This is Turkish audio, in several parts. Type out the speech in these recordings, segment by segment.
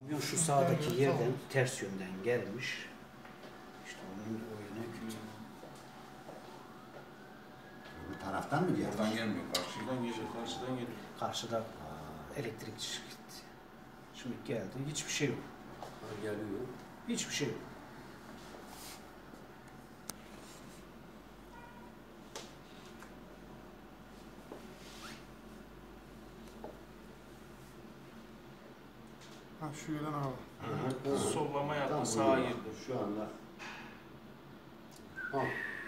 Şu sağdaki yerden ters yönden gelmiş. İşte onun oyunu kötü. Bu taraftan mı geliyor? Oradan gelmiyor. Karşıdan geliyor. Karşıdan geliyor. Karşıda elektrik gitti. Şimdi geldi. Hiçbir şey yok. Geliyor. Hiçbir şey yok. Ha şu yerden abi. Sollama yaptı. Sağa girdi. Şu anda. Tamam.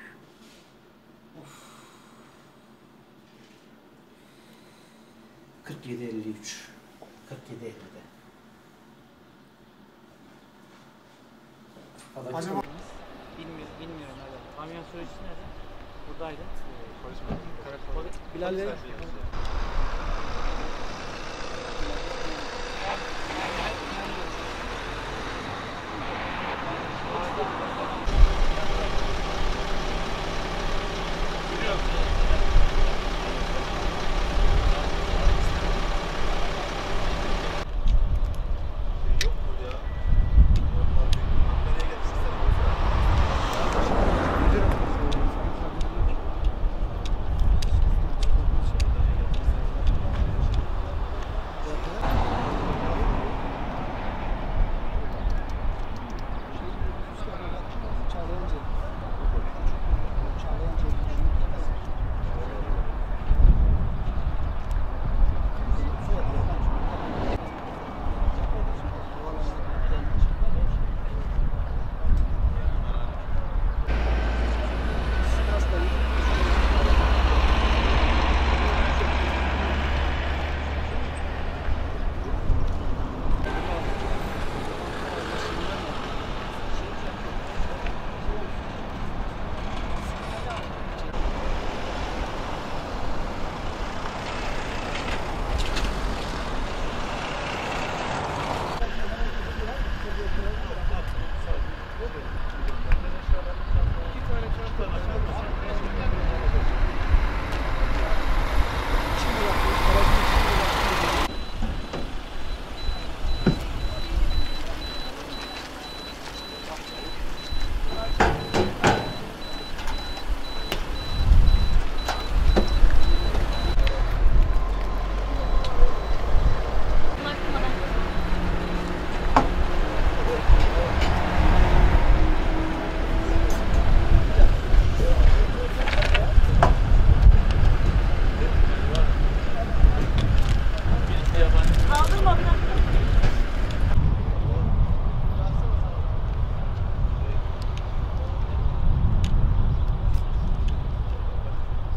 47-53. 47-50'de. Acaba Bilmiyorum abi. Amyan sürücüsü nerede? Buradaydı. Polis Bilal Bey.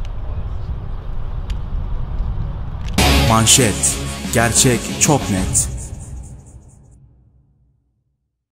Manşet. Gerçek çok net.